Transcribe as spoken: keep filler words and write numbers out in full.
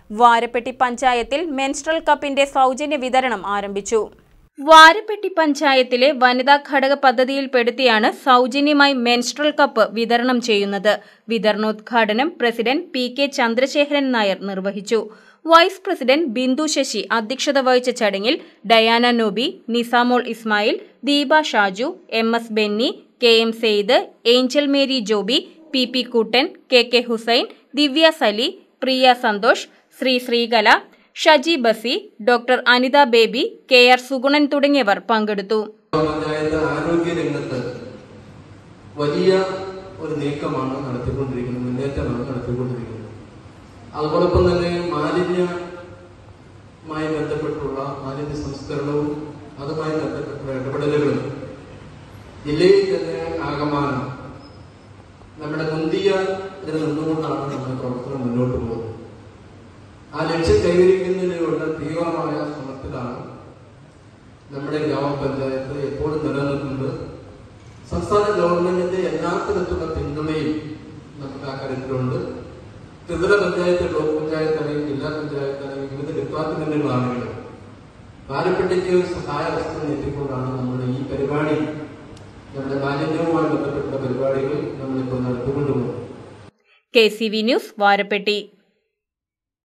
വാരപ്പെട്ടി പഞ്ചായത്തിൽ മെൻസ്ട്രൽ കപ്പിന്റെ സൗജന്യ വിതരണം ആരംഭിച്ചു. വാരപ്പെട്ടി പഞ്ചായത്തിലെ വനിതാ ഘടക പദ്ധതിയിൽപ്പെടുത്തിയാണ് സൗജന്യമായി മെൻസ്ട്രൽ കപ്പ് വിതരണം ചെയ്യുന്നത്. വിതരണോദ്ഘാടനം president P K Chandrasekharan Nair നിർവഹിച്ചു. വൈസ് പ്രസിഡന്റ് ബിന്ദു ശശി അധ്യക്ഷത വഹിച്ച ചടങ്ങിൽ Diana Nobi, Nisamol Ismail, Deepa Shaju, M S Benny, K M Sayed, Angel Mary Joby, P P Kuttan, K K Hussain, Divya Sali, Priya Santhosh, Sree Sreekala, Shaji Basi, doctor Anitha Baby, K R Sugunan തുടങ്ങിയവർ പങ്കെടുത്തു. ആരോഗ്യ രംഗത്ത് വലിയ ഒരു നീക്കമാണ് നടത്തിക്കൊണ്ടിരിക്കുന്നത്, മുന്നേറ്റമാണ് നടത്തിക്കൊണ്ടിരിക്കുന്നത്. അതോടൊപ്പം തന്നെ മാലിന്യമായി ബന്ധപ്പെട്ടുള്ള മാലിന്യ സംസ്കരണവും അതുമായി ബന്ധപ്പെട്ട ഇടപെടലുകളും ജില്ലയിൽ തന്നെ ആകമാനം നമ്മുടെ മുന്തിയ ഇതിൽ നിന്നുകൊണ്ടാണ് നമ്മുടെ പ്രവർത്തനം മുന്നോട്ട് പോകുന്നത്. ആ ലക്ഷ്യം കൈവരിക്കുന്നതിനുള്ള തീവ്രമായ ശ്രമത്തിലാണ് നമ്മുടെ ഗ്രാമപഞ്ചായത്ത് എപ്പോഴും നിലനിൽക്കുന്നത്. സംസ്ഥാന ഗവൺമെന്റിന്റെ എല്ലാ തരത്തിലുള്ള പിന്തുണയും നമുക്ക് ആ കാര്യത്തിലുണ്ട്. ത്രിതല പഞ്ചായത്ത്, ബ്ലോക്ക് പഞ്ചായത്ത് അല്ലെങ്കിൽ ജില്ലാ പഞ്ചായത്ത് അല്ലെങ്കിൽ വിവിധ ഡിപ്പാർട്ട്മെന്റുകളാണെങ്കിലും വാരപ്പെട്ടിക്ക് സഹായ വസ്തു എത്തിക്കൊണ്ടാണ് നമ്മുടെ ഈ പരിപാടി, നമ്മുടെ മാലിന്യവുമായി ബന്ധപ്പെട്ട പരിപാടികൾ നമ്മളിപ്പോൾ നടത്തിക്കൊണ്ടുപോകുന്നത്. K C V news, Varappetty.